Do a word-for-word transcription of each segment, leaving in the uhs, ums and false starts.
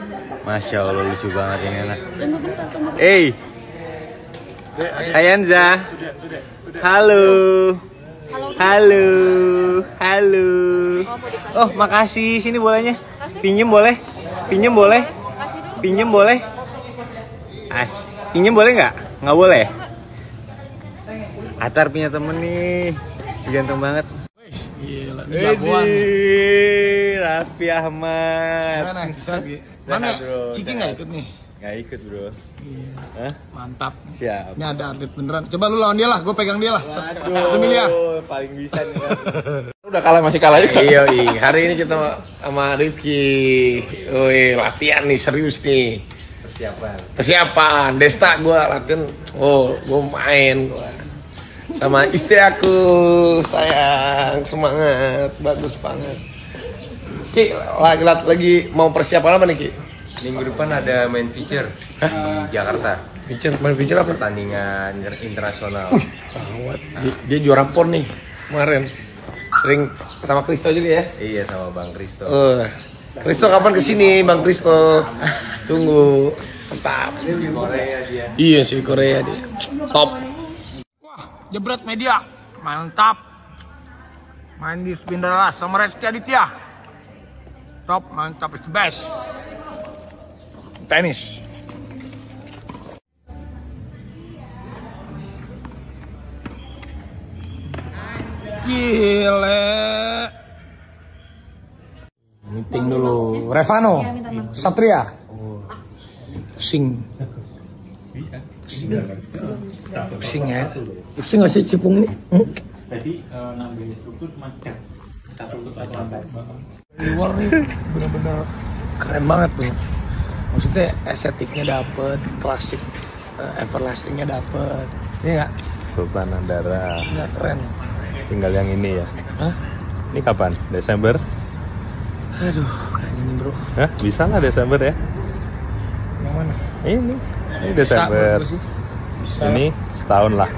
Masya Allah lucu banget ini anak. Eh, Ayanza. Halo. Halo. Halo. Oh, makasih. Sini bolehnya. Pinjem boleh? Pinjem boleh? Pinjem boleh? As. Pinjem boleh nggak? Nggak boleh. Atar punya temen nih. Ganteng banget. Gila, ini jagoan. Raffi Ahmad. Mana? Mana? Ciki nggak ikut nih? Nggak ikut bro. Iya. Hah? Mantap. Siap. Ini ada atlet beneran. Coba lu lawan dia lah, gue pegang dia lah. Satu miliar. Paling bisa nih kan. Udah kalah masih kalah ya? Iya, iya. Hari ini kita sama Rifki. Woi, latihan nih serius nih. Persiapan. Persiapan. Desta gue latihan. Oh, gue main gue. Sama istri aku, sayang, semangat, bagus banget. Ki, lagi, lagi mau persiapan apa nih Ki? Minggu depan ada main feature. Hah? Di Jakarta. Feature, main feature apa? Pertandingan internasional. Awat, dia, dia juara pon nih kemarin. Sering sama Kristo juga ya? Iya sama Bang Kristo. Uh, Kristo kapan kesini Bang Kristo? Tunggu, mantap. Di Korea dia. Iya sih Korea dia. Top. Jebret media, mantap. Main di Spinderas sama Reski Aditya. Top, mantap, it's the best. Tenis. Gile. Meeting dulu. Revano, Satria. Pusing. Pusing. Pusing ya. Pusing nggak sih cipung ini? Hmm? Tadi uh, ngambil struktur cuma satu untuk aja. Luar nih bener-bener keren banget tuh. Maksudnya estetiknya dapet, klasik, uh, everlastingnya dapet. Iya nggak? Sultan Andara. Nggak keren. Tinggal yang ini ya. Hah? Ini kapan? Desember? Aduh, kayak gini bro. Hah? Bisa lah Desember ya? Yang mana? Ini. Ini Desember. Bisa, Bisa. Ini setahun lah.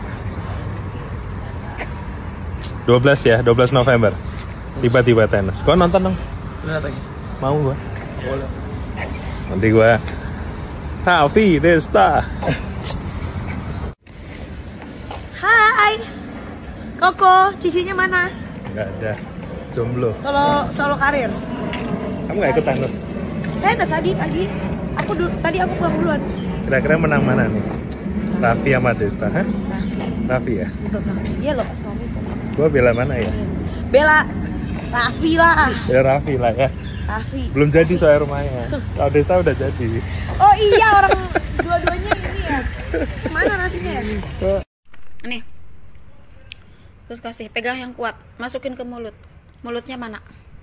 dua belas ya, dua belas November. Tiba-tiba tenis. Gua nonton dong. Lihat lagi. Mau gua. Boleh. Nanti gua Raffi Desta. Hai. Koko, cicinya mana? Enggak ada. Jomblo. Solo solo karir. Kamu nggak ikut tenis? Saya tes tadi pagi. Aku dulu, tadi aku pulang duluan. Kira-kira menang mana nih? Raffi sama Desta, hah? Raffi ya? Iya loh, suamiku. Gua bela mana ya? Bela Raffi lah. Ya Raffi lah ya. Raffi. Belum jadi soal rumahnya. Kalau Desta udah jadi. Oh iya, orang dua-duanya ini ya. Mana Raffinya ya? Nih. Terus kasih, pegang yang kuat, masukin ke mulut. Mulutnya mana?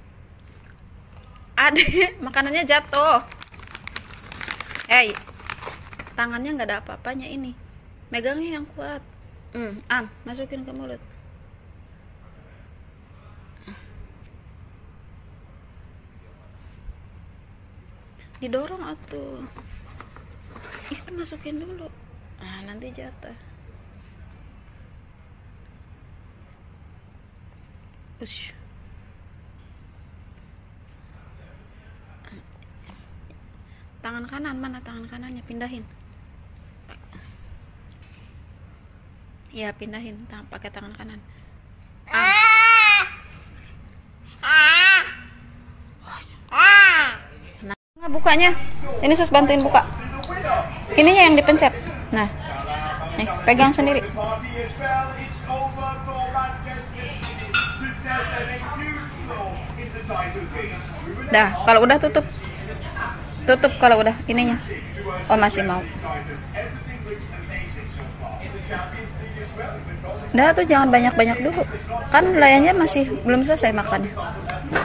Ada, makanannya jatuh. Eh, tangannya nggak ada apa-apanya ini. Megangnya yang kuat. Hmm, An, masukin ke mulut. Didorong atuh. Itu masukin dulu. Nah, nanti jatuh. Ush. Tangan kanan mana, tangan kanannya pindahin. Ya pindahin, tangan pakai tangan kanan. Ah. Nah, bukanya. Ini sus bantuin buka. Ininya yang dipencet. Nah, nih pegang sendiri. Dah, kalau udah tutup. Tutup kalau udah ininya. Oh, masih mau. Dah tuh jangan banyak-banyak dulu. Kan layarnya masih belum selesai makannya.